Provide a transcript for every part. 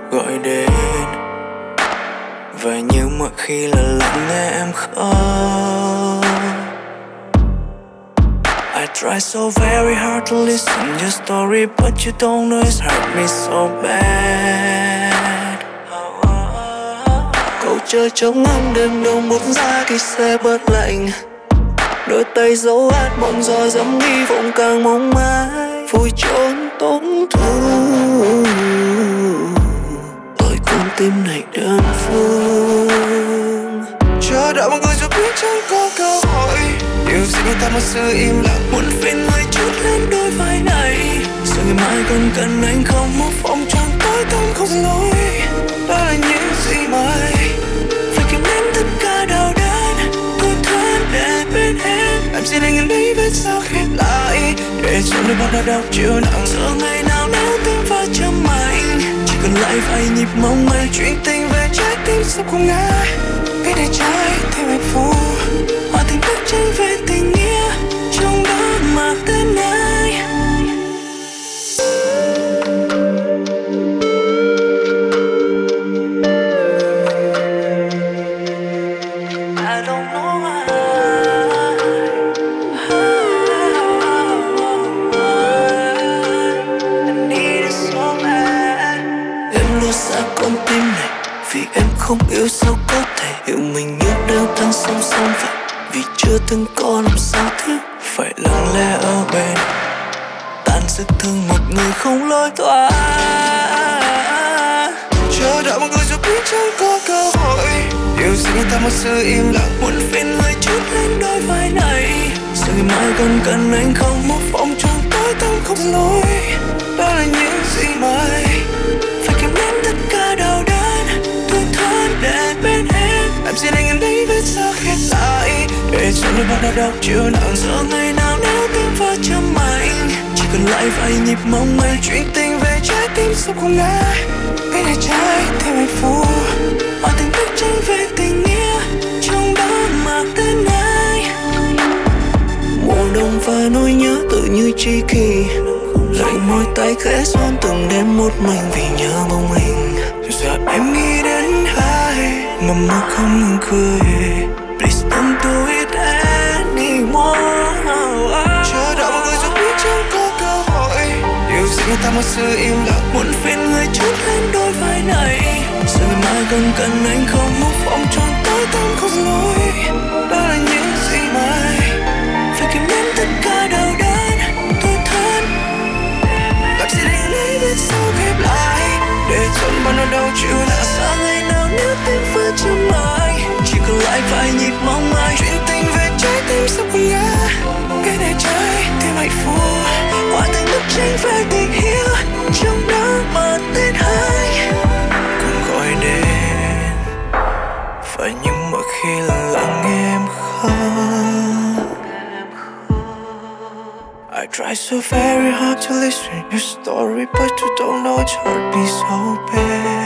gọi đến. Và như mọi khi là lặng nghe em khóc. I try so very hard to listen your story, but you don't know it's hurt me so bad. Câu chơi trống ngâm đêm đông bút ra khi xe bớt lạnh. Đôi tay dấu át mộng gió dẫm nghi vọng càng mong mãi vui trốn tổn thương. Tôi con tim này đơn phương, chờ đợi mọi người dù biết chẳng có cơ hội. Điều gì người ta một sự im lặng, muốn phiền người chút lên đôi vai này. Giờ ngày mai còn cần anh không, một phòng tròn tối tăm không lối. Đó là những gì mà phải kìm nén tất cả đau đớn tủi thân để bên em. Em xin anh lấy vết sao khép lại để cho đôi mắt đã đau chịu nặng. Giờ ngày nào nếu tim vỡ chậm mạnh, chỉ còn lại vài nhịp mong manh. Chuyện tình về trái tim sắp không ngã, cái này trái tim hạnh phúc. Hòa thành bức tranh về tình nghĩa, trong đó mà tên anh. Không yêu sao có thể hiểu mình như đều đang song song vậy. Vì chưa từng có làm sao thiếu, phải lặng lẽ ở bên, tan sức thương một người không lối thoát. Chờ đợi mọi người dù biết chẳng có cơ hội. Điều gì người ta một sự im lặng, muốn phiền người chút lên đôi vai này. Giờ ngày mai còn cần anh không, một phòng tròn tối tăm không lối. Đó là những gì mà phải kìm nén tất cả đau đớn để bên em. Em xin anh lấy vết sao khép lại để cho đôi mắt đã đau chịu nặng. Giờ ngày nào nếu tim vỡ chậm mạnh, chỉ còn lại vài nhịp mong manh. Chuyện tình về trái tim sắp không ngã, cái này trái tim hạnh phúc. Hòa thành bức tranh về tình nghĩa, trong đó mà tên anh. Mùa đông và nỗi nhớ tự như tri kỷ, lạnh môi tay khẽ son từng đêm một mình vì nhớ bóng hình. Giờ em nghĩ đến ai mà mơ không ngừng cười. Please don't do it anymore. Chờ đợi mọi người dù biết chẳng có cơ hội. Điều gì người ta một sự im lặng, muốn phiền người chút lên đôi vai này. Giờ ngày mai còn cần anh không, một phòng tròn tối tăm không lối. Đó là những gì mà phải kìm nén tất cả đau đớn tủi thân. Làm gì để lấy vết sao khép lại để chọn bao nó đau chịu nặng. Xa ngày nào nếu tim vỡ chậm lại, chỉ còn lại vài nhịp mong manh. Chuyện tình về trái tim sắp không ngã, cái này trái tim hạnh phúc. Hòa thành bức tranh về tình yêu, trong đó mà tên anh cũng gọi đến. Và như mọi khi lặng nghe em khóc. I try so very hard to listen your story, but you don't know it's hurt me so bad.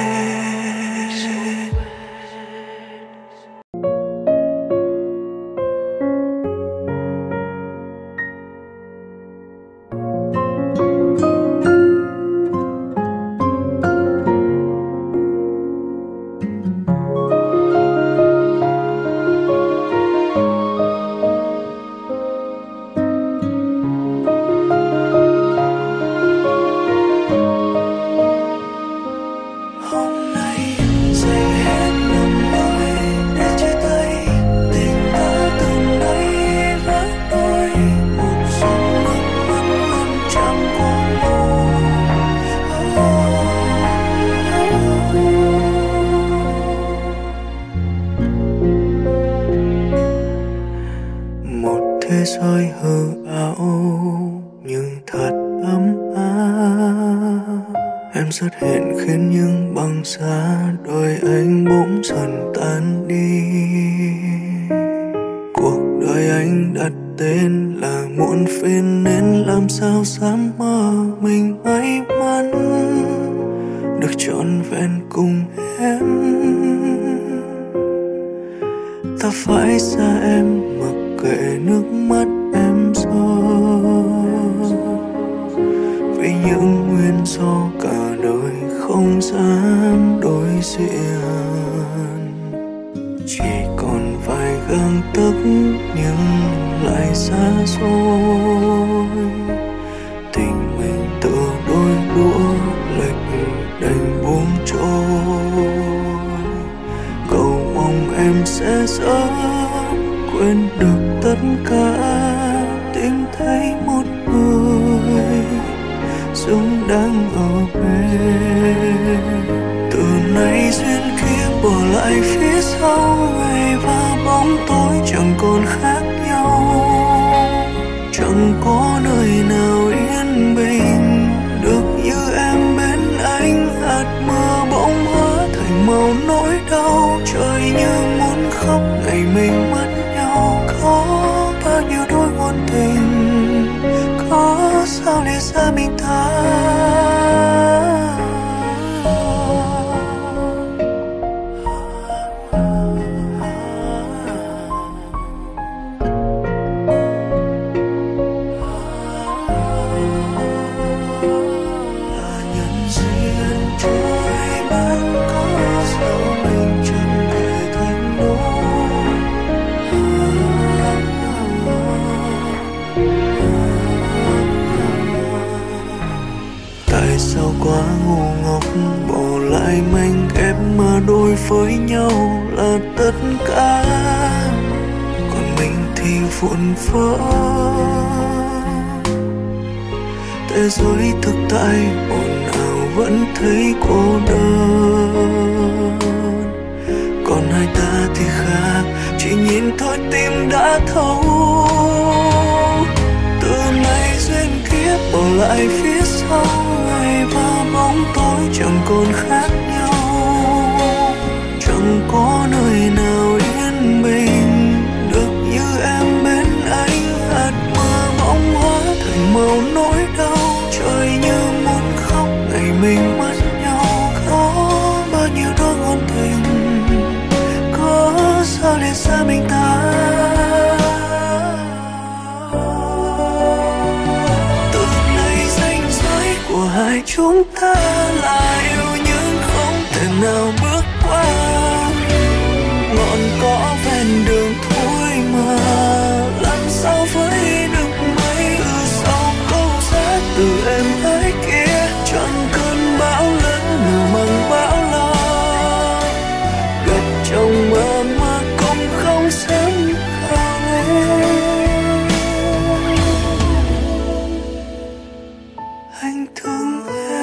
Thế giới hư ảo nhưng thật ấm áp. Em xuất hiện khiến những băng giá đôi anh bỗng dần tan đi. Cuộc đời anh đặt tên là muộn phiền, nên làm sao dám mơ mình may mắn được trọn vẹn cùng em. Ta phải xa em mặc kệ nước mắt em rơi, vì những nguyên do cả đời không dám diện, chỉ còn vài gang tấc nhưng lại xa xôi. Tình mình tựa đôi đũa lệch đành buông trôi. Cầu mong em sẽ sớm quên được tất cả, tìm thấy một người xứng đáng ở bên. Từ nay duyên kiếp bỏ lại phía sau, ngày và bóng tối chẳng còn khác nhau. Chẳng có nơi nào yên bình được như em bên anh. Hạt mưa bỗng hóa thành màu nỗi đau, trời như muốn khóc ngày mình mất nhau. Có bao nhiêu đôi ngôn tình, có sao lìa xa mình ta. Quá ngu ngốc bỏ lại manh ép mà đôi với nhau là tất cả, còn mình thì vụn vỡ. Thế giới thực tại ồn ào vẫn thấy cô đơn, còn hai ta thì khác, chỉ nhìn thôi tim đã thấu. Từ nay duyên kiếp bỏ lại phía sau, ngày và bóng tối chẳng còn khác nhau. Chẳng có nơi nào yên bình được như em bên anh. Hạt mưa bỗng hóa thành màu nỗi đau, trời như muốn khóc ngày mình mất nhau. Có bao nhiêu đôi ngôn tình, có sao lìa xa mình ta. Hai chúng ta là yêu nhưng không thể nào bước qua. Ngọn cỏ ven đường thôi mà, làm sao với được mấy từ sau câu giá từ em ấy kia. Chẳng cơn bão lớn nửa bằng bão lo, gặp trong mơ mà cũng không sớm khao lên. Anh thương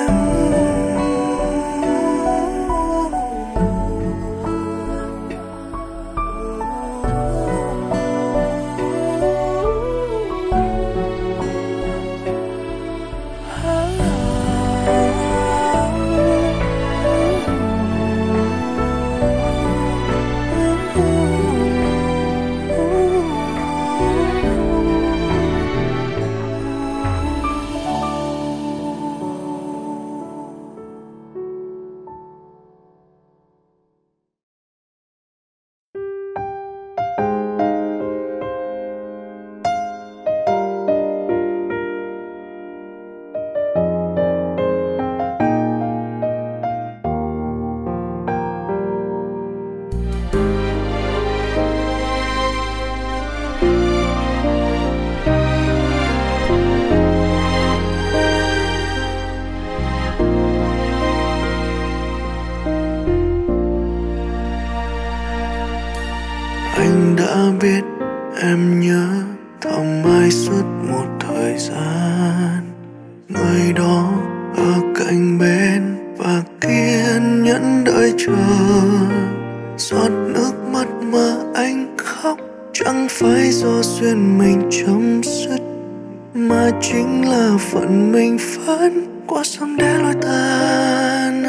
anh đã biết em nhớ thầm ai suốt một thời gian. Người đó ở cạnh bên và kiên nhẫn đợi chờ. Giọt nước mắt mà anh khóc chẳng phải do duyên mình chấm dứt, mà chính là phận mình phán qua sông để lối tan.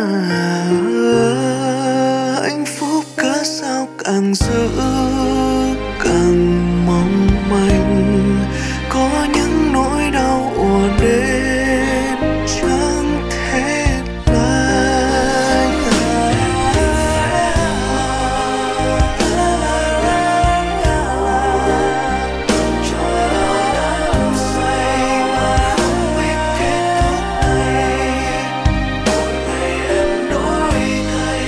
Hạnh phúc cớ sao càng giữ càng mong manh, có những nỗi đau ùa đến chẳng thể lành. Hãy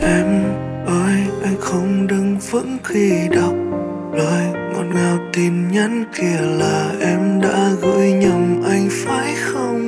Em ơi anh không đứng vững khi đọc lời ngọt ngào tin nhắn kia, là em đã gửi nhầm anh phải không?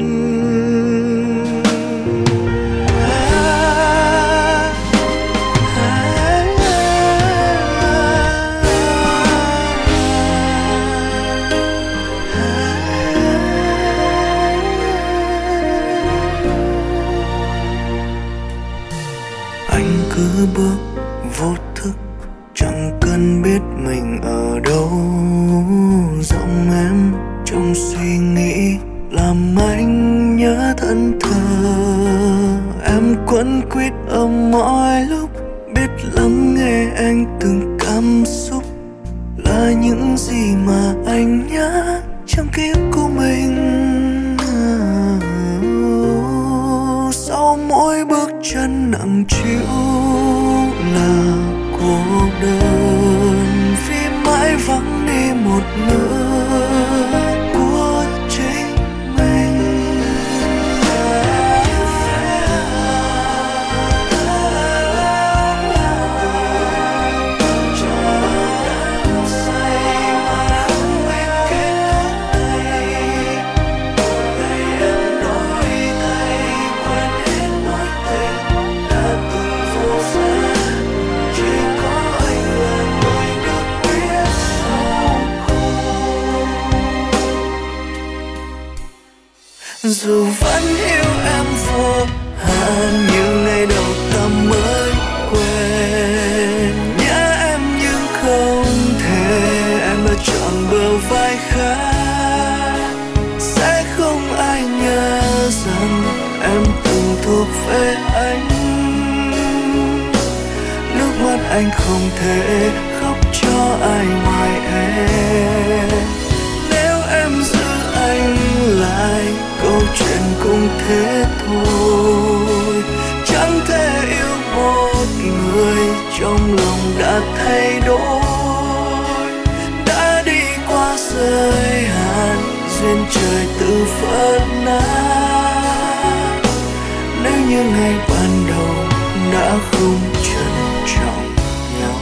Anh cứ bước vô thức, chẳng cần biết mình ở đâu. Giọng em trong suy nghĩ làm anh nhớ thân thờ. Em quấn quýt ở mọi lúc, biết lắng nghe anh từng cảm xúc, là những gì mà anh nhớ trong ký ức của mình. Sau mỗi bước chân nặng trĩu là cô đơn, vì mãi vắng đi một nửa của chính mình. Dù vẫn yêu em vô hạn như ngày đầu ta mới quen, nhớ em nhưng không thể. Em đã chọn bờ vai khác, sẽ không ai nhớ rằng em từng thuộc về anh. Nước mắt anh không thể khóc cho ai ngoài em. Nếu em giữ anh lại, câu chuyện cũng thế thôi. Chẳng thể yêu một người trong lòng đã thay đổi, đã đi qua giới hạn, duyên trời tự vỡ nát. Nếu như ngày ban đầu đã không trân trọng nhau.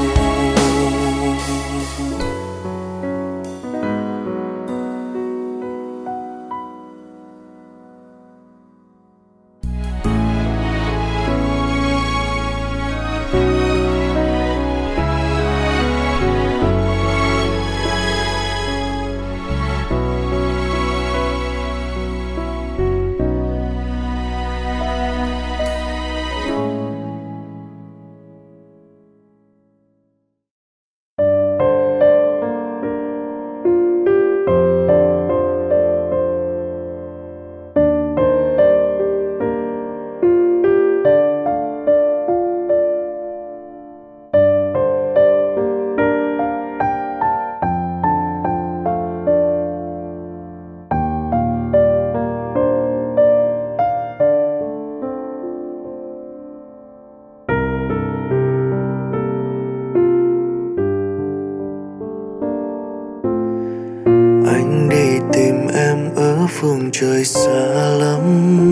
Anh đi tìm em ở phương trời xa lắm,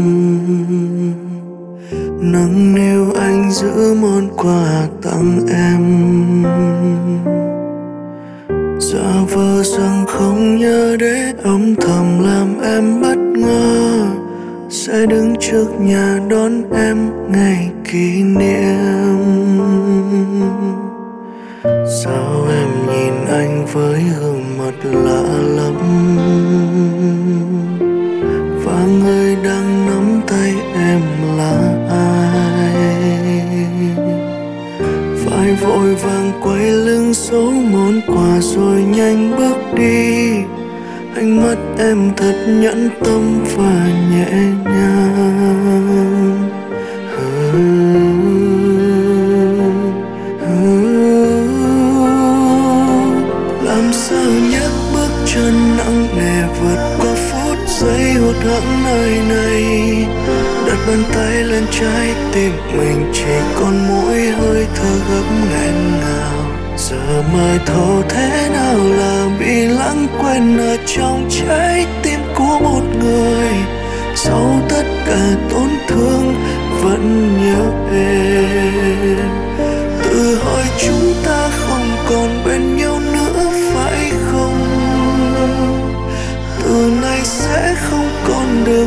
nâng niu anh giữ món quà tặng em. Giả vờ rằng không nhớ để âm thầm làm em bất ngờ, sẽ đứng trước nhà đón em ngày kỷ niệm. Sao em nhìn anh với gương mặt lạ lắm, và người đang nắm tay em là ai? Phải vội vàng quay lưng giấu món quà rồi nhanh bước đi. Ánh mắt em thật nhẫn tâm và nhẹ nhàng. Làm sao nhấc bước chân nặng nề vượt qua phút giây hụt hẫng nơi này. Đặt bàn tay lên trái tim mình, chỉ còn mỗi hơi thở gấp nghẹn ngào. Giờ mới thấu thế nào là bị lãng quên ở trong trái tim của một người. Sau tất cả tổn thương vẫn nhớ em.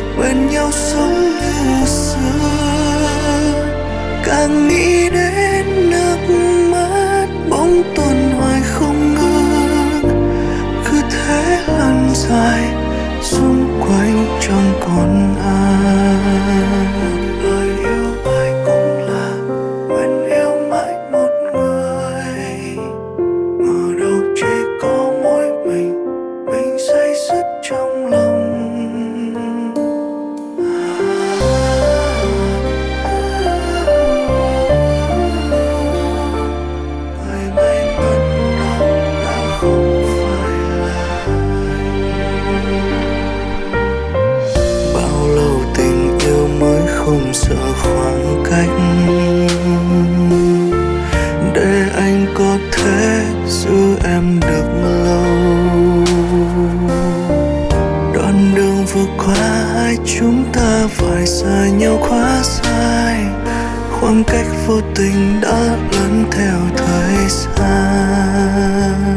bên nhau sống như xưa. Càng nghĩ đến nước mắt bóng tuần hoài không ngừng, cứ thế lăn dài xung quanh chẳng còn ai. Lời yêu ai cũng là quên yêu mãi một người, ngờ đâu chỉ có mỗi mình say sứt trong lòng. Người may mắn đó đã không phải là bao lâu tình yêu mới không sợ khoảng cách, để anh có thể giữ em được lâu. Đoạn đường vừa qua hai chúng ta phải xa nhau quá dài, khoảng cách vô tình đã lẫn theo thời gian.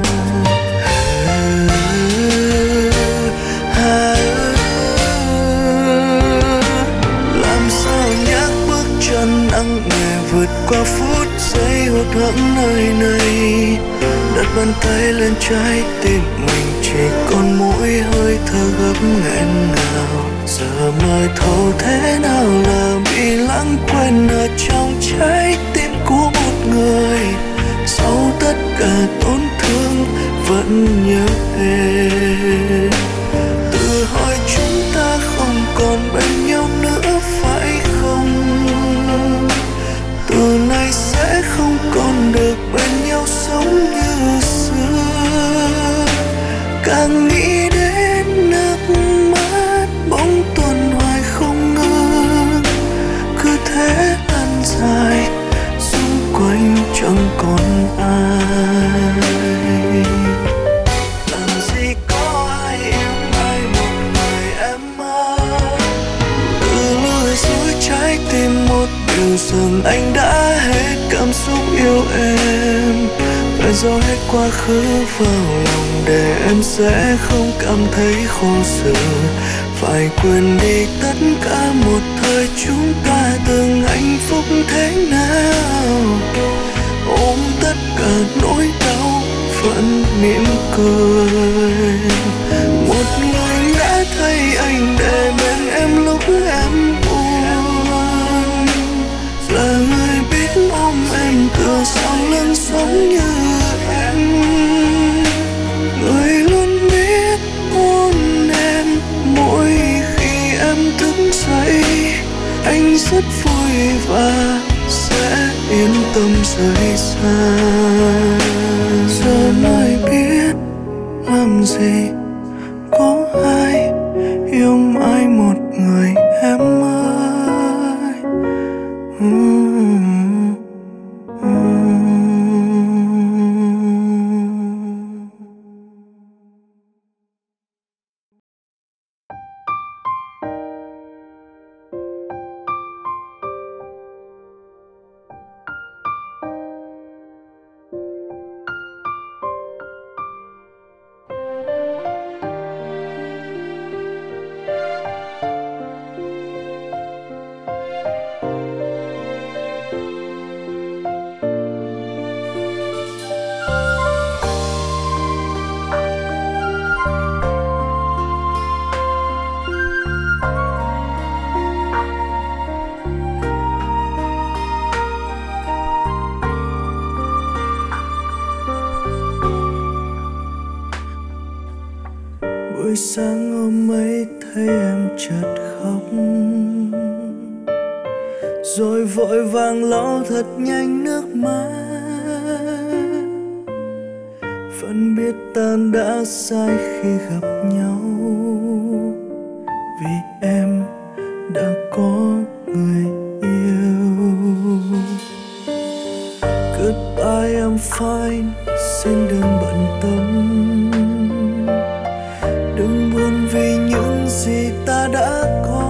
Làm sao nhắc bước chân nặng nề vượt qua phút giây hụt hẫng nơi này, đặt bàn tay lên trái tim mình chỉ còn mỗi hơi thở gấp nghẹn ngào. Giờ mới thấu thế nào là bị lãng quên ở trong trái tim của một người. Sau tất cả tổn thương vẫn nhớ em. Tự hỏi chúng ta không còn bên nhau nữa phải không? Từ nay sẽ không còn được bên nhau sống như xưa. Càng nghĩ đến nước mắt bóng tuần hoài không ngừng, cứ thế lăn dài xung quanh chẳng còn ai. Làm gì có ai yêu ai một người em ơi. Từ lối dối trái tim một điều rằng anh đã hết cảm xúc yêu em. Phải dò hết quá khứ vào lòng để em sẽ không cảm thấy khổ sở. Phải quên đi tất cả một thời chúng ta từng hạnh phúc thế nào. Ôm tất cả nỗi đau vẫn mỉm cười. Một người đã thấy anh để bên em lúc em buồn, là người biết ôm em từ sau lưng sống như em. Người luôn biết hôn em mỗi khi em thức dậy. Anh rất vui và sẽ yên tâm rời xa. Giờ mới biết làm gì có ai yêu mãi một người em ơi. Buổi sáng hôm ấy thấy em chợt khóc, rồi vội vàng lau thật nhanh nước mắt. Vẫn biết ta đã sai khi gặp nhau, vì em đã có người yêu. Goodbye I'm fine, xin đừng bận tâm. Đừng buồn vì những gì ta đã có.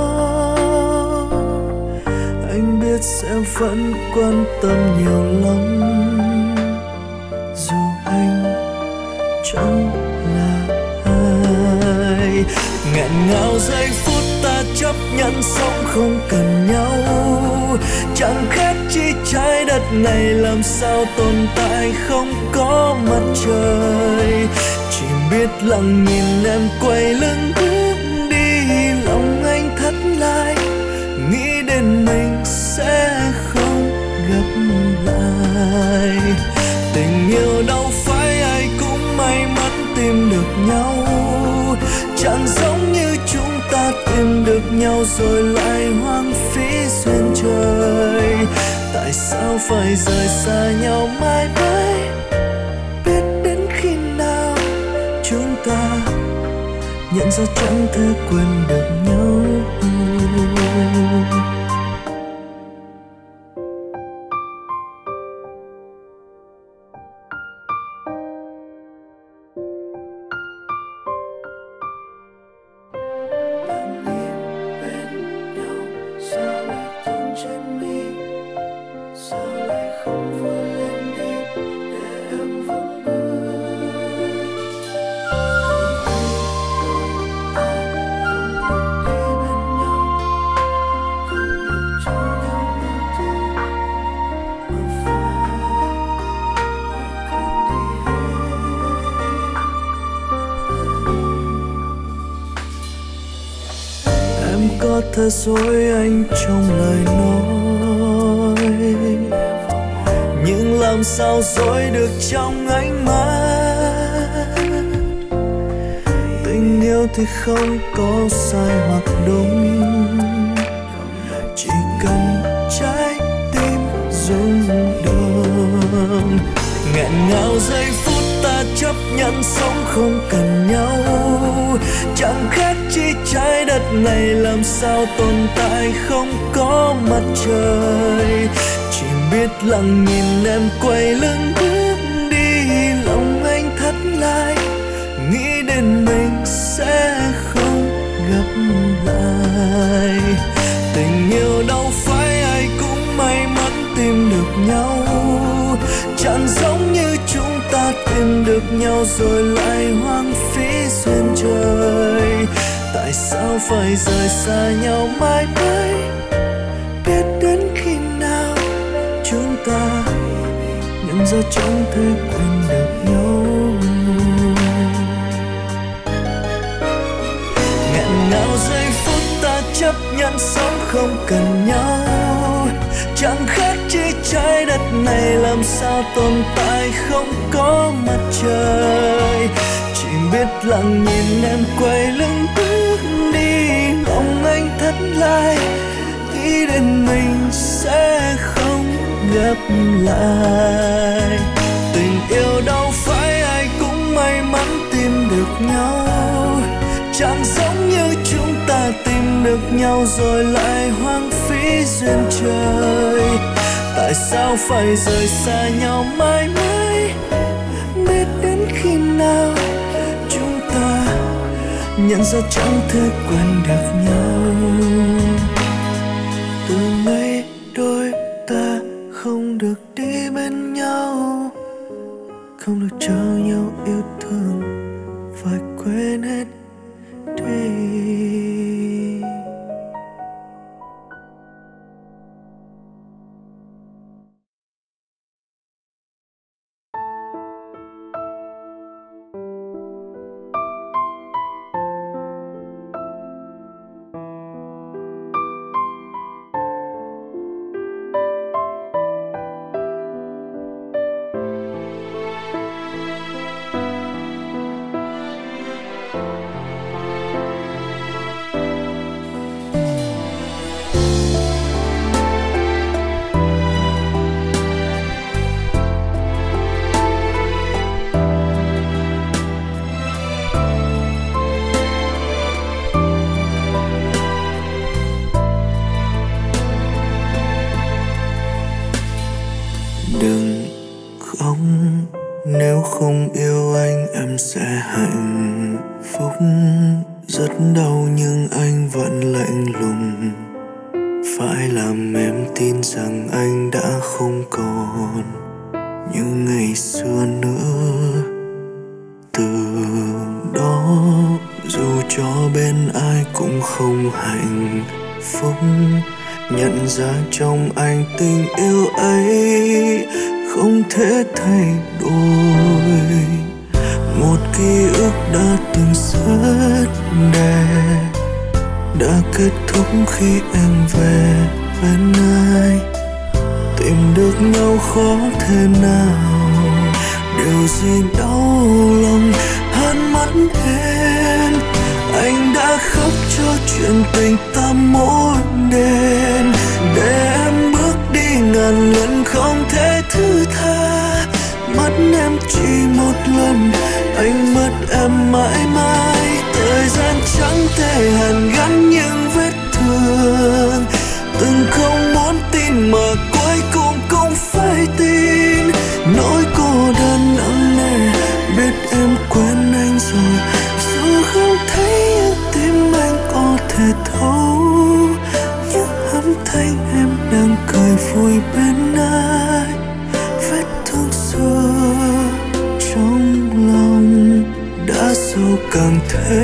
Anh biết sẽ vẫn quan tâm nhiều lắm, dù anh chẳng là ai. Nghẹn ngào giây phút ta ta chấp nhận sống không cần nhau. Chẳng khác chi trái đất này làm sao tồn tại không có mặt trời. Chỉ biết lặng nhìn em quay lưng bước đi, lòng anh thắt lại, nghĩ đến mình sẽ không gặp lại. Tình yêu đâu phải ai cũng may mắn tìm được nhau, chẳng giống như chúng ta tìm được nhau rồi lại hoang phí duyên trời. Tại sao phải rời xa nhau mãi mãi, biết đến khi nào chúng ta nhận ra chẳng thể quên được nhau. Có thể dối anh trong lời nói, nhưng làm sao dối được trong ánh mắt. Tình yêu thì không có sai hoặc đúng, chỉ cần trái tim rung động. Nghẹn ngào giây phút ta chấp nhận sống không cần nhau, chẳng khác chi trái đất này làm sao tồn tại không có mặt trời. Chỉ biết lặng nhìn em quay lưng bước đi, lòng anh thắt lại, nghĩ đến mình sẽ không gặp lại. Tình yêu đâu phải ai cũng may mắn tìm được nhau, chẳng giống như chúng ta tìm được nhau rồi lại hoang phí duyên trời. Tại sao phải rời xa nhau mãi mãi, biết đến khi nào chúng ta nhận ra chẳng thể quên được nhau. Nghẹn ngào giây phút ta chấp nhận sống không cần nhau, chẳng khác chi trái đất này làm sao tồn tại không có mặt trời. Chỉ biết lặng nhìn em quay lưng bước đi, lòng anh thắt lại, nghĩ đến mình sẽ không gặp lại. Tình yêu đâu phải ai cũng may mắn tìm được nhau, chẳng giống như chúng ta tìm được nhau rồi lại hoang phí duyên trời. Tại sao phải rời xa nhau mãi mãi, biết đến khi nào chúng ta nhận ra chẳng thể quên được nhau. Từ ngày đôi ta không được đi bên nhau, không được cho nhau yêu thương, phải quên hết đi. Đừng khóc, nếu không yêu anh em sẽ hạnh phúc. Rất đau nhưng anh vẫn lạnh lùng, phải làm em tin rằng anh đã không còn như ngày xưa nữa. từ đó dù cho bên ai cũng không hạnh phúc, nhận ra trong anh tình yêu ấy không thể thay đổi. Một ký ức đã từng rất đẹp đã kết thúc khi em về bên ai. Tìm được nhau khó thế nào, điều gì đau lòng hơn mất em. Anh đã khóc cho chuyện tình ta mỗi đêm, để em bước đi ngàn lần không thể thứ tha. Mất em chỉ một lần, anh mất em mãi mãi. Thời gian chẳng thể hàn gắn những vết thương, từng không muốn tin mà cuối cùng cũng phải tin. Nỗi cô đơn nặng nề biết em quên anh rồi, dù không thấy nhưng tim anh có thể thấu. Những âm thanh em đang cười vui bên ai, vết thương xưa trong lòng đã sâu càng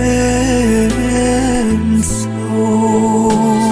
thêm sâu.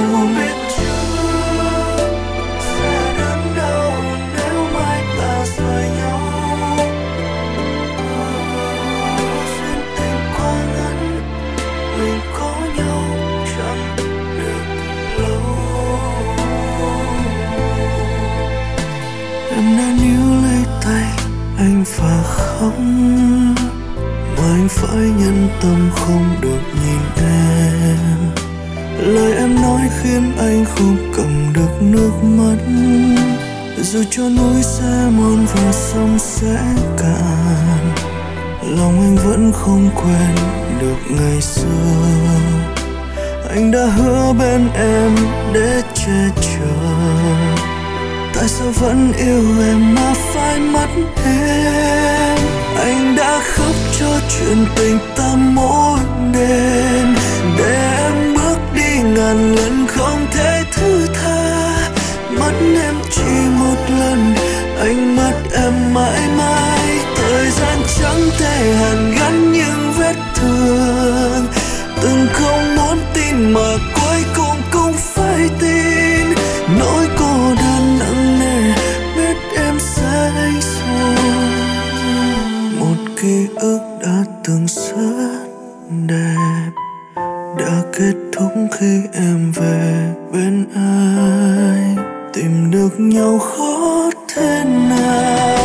Anh và khóc mà anh phải nhân tâm không được nhìn em. Lời em nói khiến anh không cầm được nước mắt, dù cho núi sẽ muôn và sông sẽ cạn, lòng anh vẫn không quên được ngày xưa. Anh đã hứa bên em để che chở, tại sao vẫn yêu em mà phải mất em. Anh đã khóc cho chuyện tình ta mỗi đêm, để em bước đi ngàn lần không thể thứ tha. Mất em chỉ một lần, anh mất em mãi mãi. Thời gian chẳng thể hàn gắn những vết thương, từng không muốn tin mà cuối cùng cũng phải tin. Nỗi cô đơn nặng nề biết em sai rồi. Một ký ức đã từng rất đẹp đã kết thúc khi em về bên ai. Tìm được nhau khó thế nào,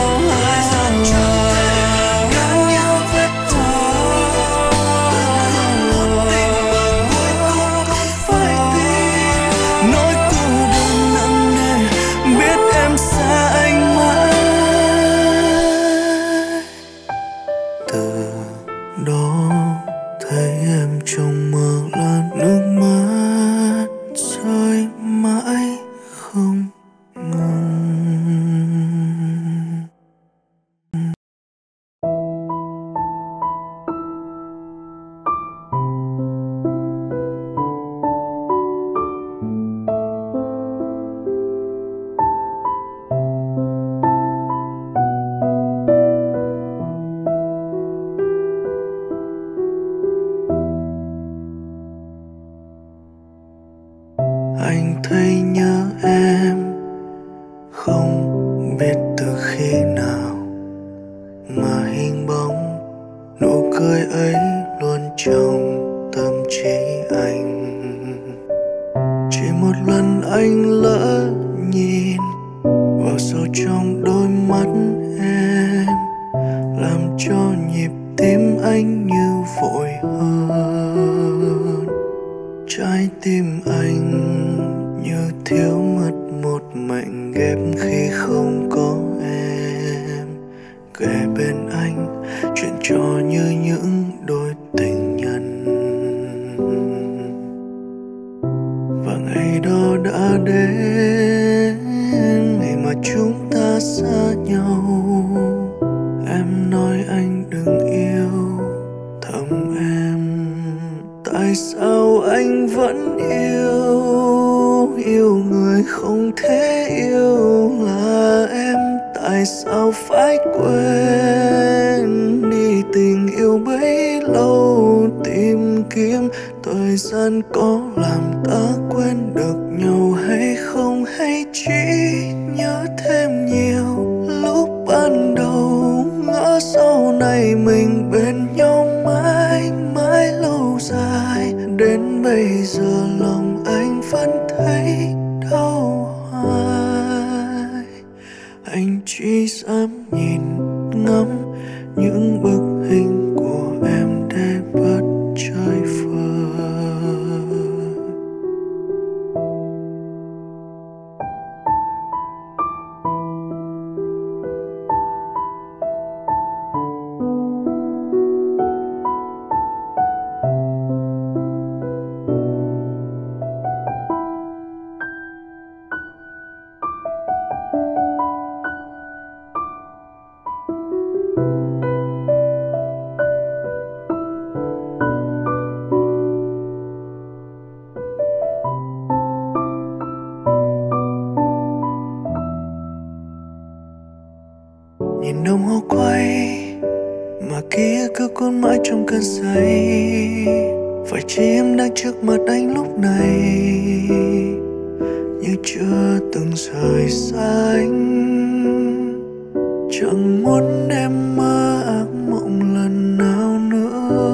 trong mơ là nước mắt rơi mãi không ngừng. Anh thấy nhớ em không biết từ khi nào, mà hình bóng nụ cười ấy luôn trong tâm trí anh. Chỉ một lần anh lỡ nhìn vào sâu trong đôi mắt em, làm cho nhịp tim anh như vội hơn. Trái tim anh như thiếu mất một mảnh ghép khi không có em kề bên anh. Chuyện trò như những đôi tình nhân, và ngày đó đã đến, ngày mà chúng ta xa nhau. Em nói anh đừng yêu thầm em, tại sao anh vẫn yêu người không thể yêu là em. Tại sao phải quên đi tình yêu kiếm. Thời gian có làm ta quên được nhau hay không, hay chỉ nhớ thêm nhiều lúc ban đầu. Ngỡ sau này mình bên nhau mãi mãi lâu dài, đến bây giờ lòng anh vẫn thấy đau hoài. Anh chỉ dám nhìn ngắm những bức hình của em để bất chơi vơi. Nhìn đồng hồ quay mà kia cứ cuốn mãi trong cơn say. Phải chỉ em đang trước mặt anh lúc này, như chưa từng rời xa anh. Chẳng muốn em mơ ác mộng lần nào nữa.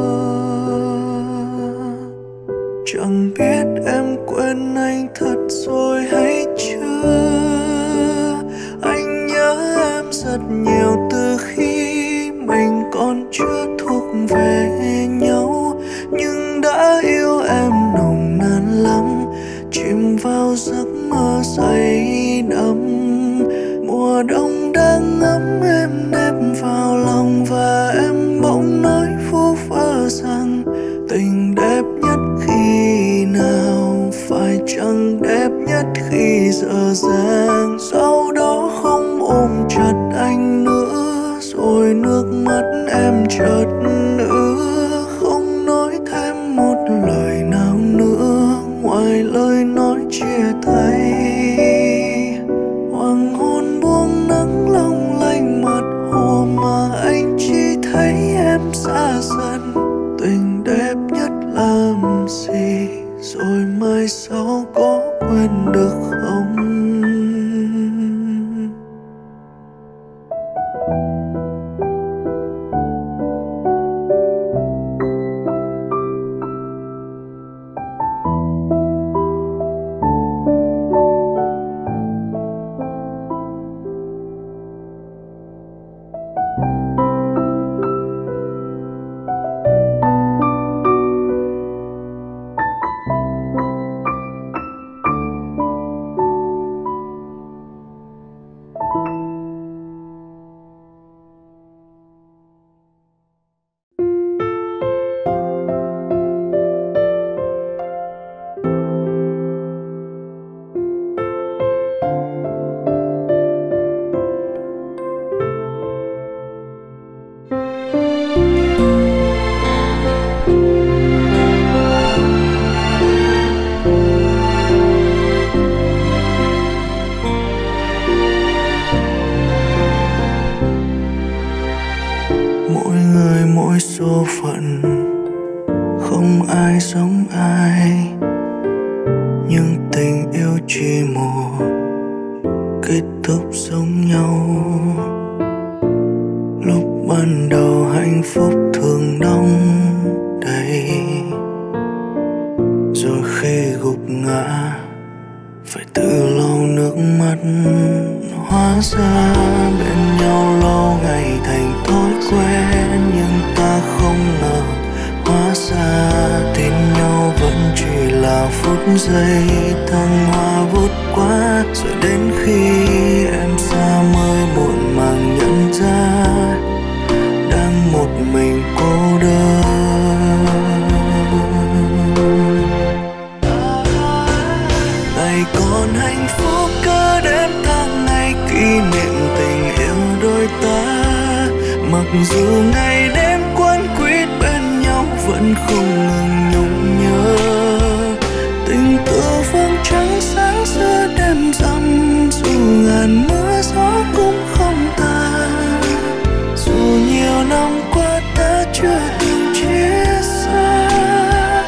Chẳng biết em quên anh thật rồi hay chưa. Anh nhớ em rất nhiều từ khi mình còn chưa thuộc về nhau, nhưng đã yêu em nồng nàn lắm, chìm vào giấc mơ say đắm. Mùa đông đang ngắm em nép vào lòng, và em bỗng nói vu vơ rằng tình đẹp nhất khi nào, phải chăng đẹp nhất khi dở dang. Sau đó không ôm chặt anh nữa, rồi nước mắt em chợt ứa. Không nói thêm một lời nào nữa ngoài lời nói chia tay. Hoàng hôn buông nắng long lanh mặt hồ, mà anh chỉ thấy em xa dần. Tình đẹp nhất làm gì, rồi mai sau có quên được không? Mỗi người mỗi số phận, không ai giống ai, nhưng tình yêu chỉ một kết thúc giống nhau. Lúc ban đầu hạnh phúc thường đong đầy, rồi khi gục ngã phải tự lau nước mắt. Hóa ra bên nhau lâu ngày thành thói quen, nhưng ta không ngờ hóa ra tin nhau vẫn chỉ là phút giây thăng hoa vút qua. Rồi đến khi em xa mới muộn màng nhận ra đang một mình cô đơn. Ngày còn hạnh phúc cứ đến tháng ngày kỷ niệm tình yêu đôi ta. Mặc dù ngày đêm quấn quýt bên nhau vẫn không ngừng nhung nhớ. Tình tự vương trắng sáng giữa đêm rằm, dù ngàn mưa gió cũng không tàn. Dù nhiều năm qua ta chưa từng chia xa,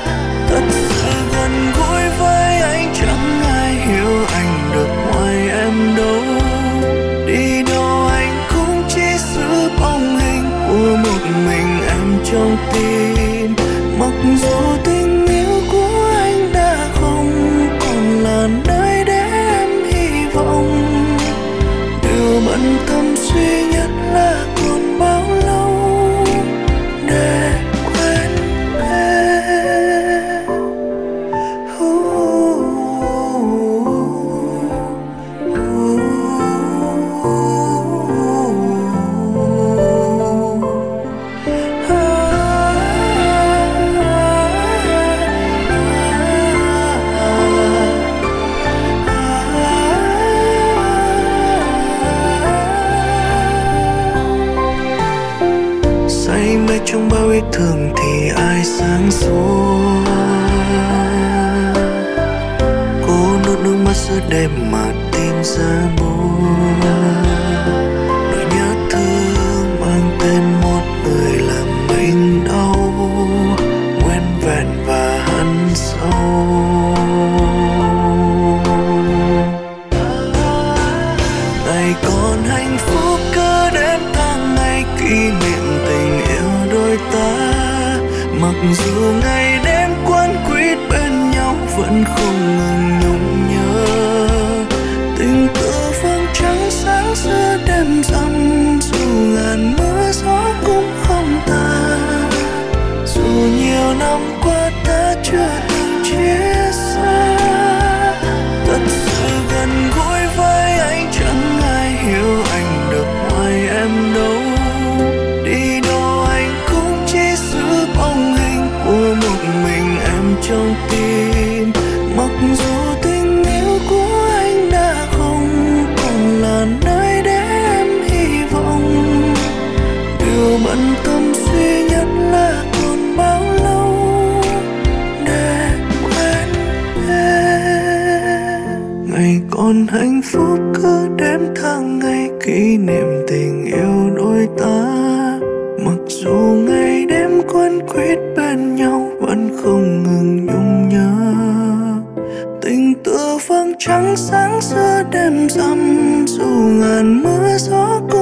trong tim. Mặc dù tình yêu của anh đã không còn là nơi để em hy vọng, điều bận tâm duy nhất là còn bao lâu để quên em. Say mê trong bao yêu thương thì ai sáng suốt, cố nuốt nước mắt giữa đêm mà tim ra buồn. Nỗi nhớ thương mang tên một người làm mình đau, nguyên vẹn và hằn sâu. Ngày còn hạnh phúc cứ đến tháng ngày kỷ niệm tình yêu đôi ta. Mặc dù ngày đêm quấn quýt bên nhau vẫn không ngừng nhung nhớ. Tình tự phương trắng sáng giữa đêm rằm, dù ngàn mưa gió cũng không tàn. Dù nhiều năm qua ta chưa từng chia xa, thật sự gần gũi với anh chẳng ai hiểu anh được ngoài em đâu. Đi đâu anh cũng chỉ giữ bóng hình của một mình em trong tim. Mặc dù tình yêu của anh đã không còn là nơi để em hy vọng, điều bận tâm duy nhất là còn bao lâu để quên em. Ngày còn hạnh phúc cứ đếm tháng ngày kỷ niệm tình yêu đôi ta. Mặc dù ngày đêm quấn quýt bên nhau vẫn không ngừng nhung nhớ. Tình tựa vầng trăng sáng giữa đêm rằm, dù ngàn mưa gió